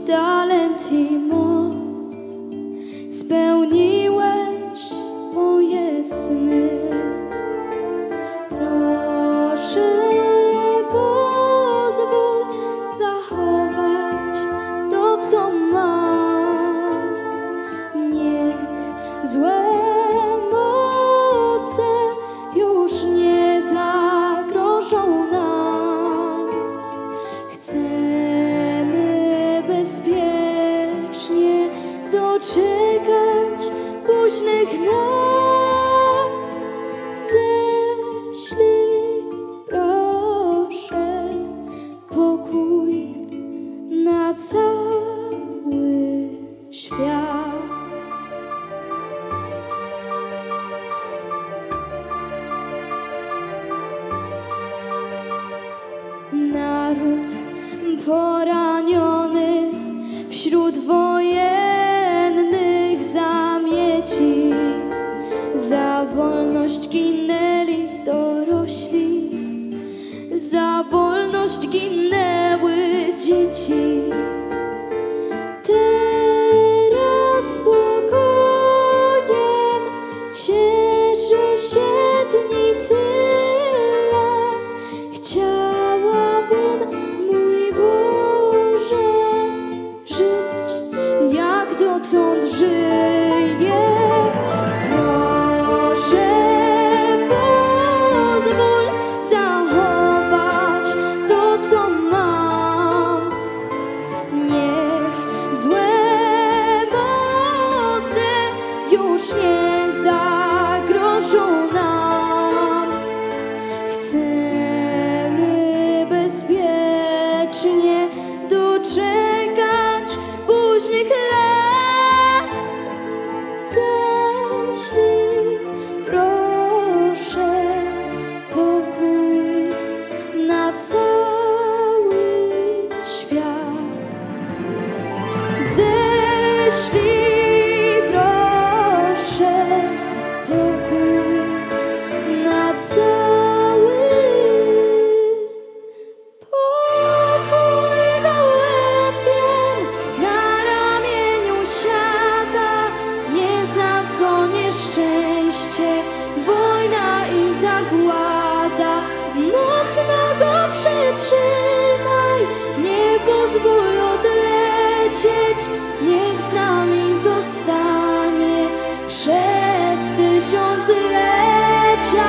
talent i moc, spełniłeś moje sny. Proszę, pozwól zachować to, co mam. Niech złe moce już nie zagrożą nam. Chcemy bezpiecznie doczekać późnych lat. Ześlij, proszę, pokój na cały świat. Naród poraniony wśród wojennych zamieci, za wolność ginęli dorośli, za wolność ginęły dzieci. Teraz spokojem cieszy się dni tyle. Chciałabym, mój Boże, żyć jak dotąd żyję. Proszę, pozwól zachować to, co mam. Niech złe moce już nie zagrożą nam. Chcemy bezpiecznie doczekać późnych lat. Ześlij, proszę, pokój na cały świat. Ześlij, proszę, pokój na cały pokój. Gołębiem na ramieniu siada, nie za co nieszczęście, wojna i zagłada. Mocno go przytrzymaj, nie pozwól odlecieć, niech z nami zostanie przez tysiąclecia.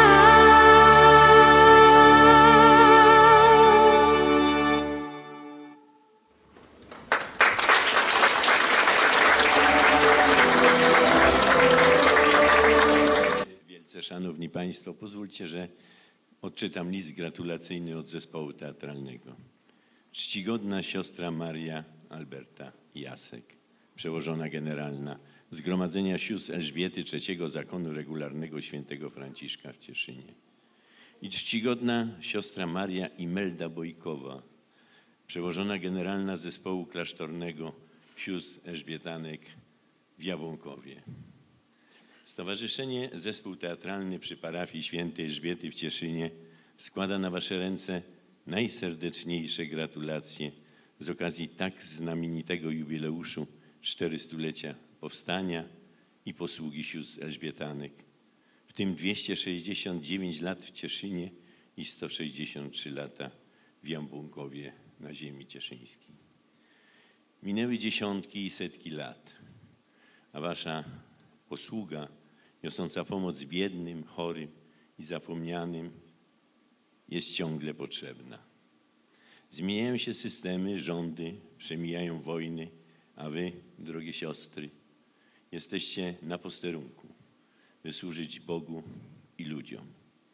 Wielce szanowni Państwo, pozwólcie, że odczytam list gratulacyjny od zespołu teatralnego. Czcigodna siostra Maria Alberta Jasek, przełożona generalna Zgromadzenia Sióstr Elżbiety III Zakonu Regularnego Świętego Franciszka w Cieszynie. I czcigodna siostra Maria Imelda Bojkowa, przełożona generalna Zespołu Klasztornego Sióstr Elżbietanek w Jabłonkowie. Stowarzyszenie Zespół Teatralny przy Parafii Świętej Elżbiety w Cieszynie składa na Wasze ręce najserdeczniejsze gratulacje z okazji tak znamienitego jubileuszu 400-lecia powstania i posługi sióstr Elżbietanek, w tym 269 lat w Cieszynie i 163 lata w Jabłonkowie na ziemi cieszyńskiej. Minęły dziesiątki i setki lat, a Wasza posługa niosąca pomoc biednym, chorym i zapomnianym jest ciągle potrzebna. Zmieniają się systemy, rządy, przemijają wojny, a Wy, drogie siostry, jesteście na posterunku, by służyć Bogu i ludziom.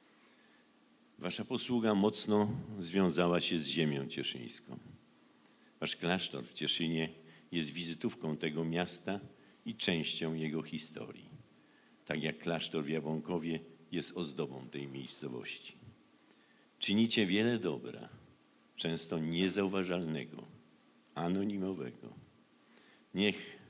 Wasza posługa mocno związała się z ziemią cieszyńską. Wasz klasztor w Cieszynie jest wizytówką tego miasta i częścią jego historii, tak jak klasztor w Jabłonkowie jest ozdobą tej miejscowości. Czynicie wiele dobra, często niezauważalnego, anonimowego. Niech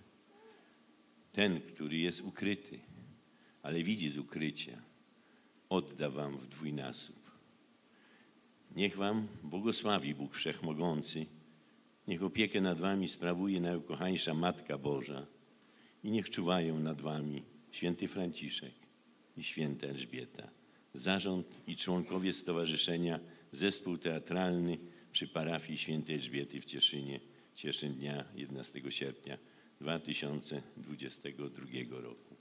ten, który jest ukryty, ale widzi z ukrycia, odda wam w dwójnasób. Niech wam błogosławi Bóg Wszechmogący, Niech opiekę nad wami sprawuje najukochańsza Matka Boża i niech czuwają nad wami święty Franciszek i święta Elżbieta, zarząd i członkowie Stowarzyszenia Zespół Teatralny przy parafii świętej Elżbiety w Cieszynie, Cieszyn dnia 11 sierpnia 2022 roku.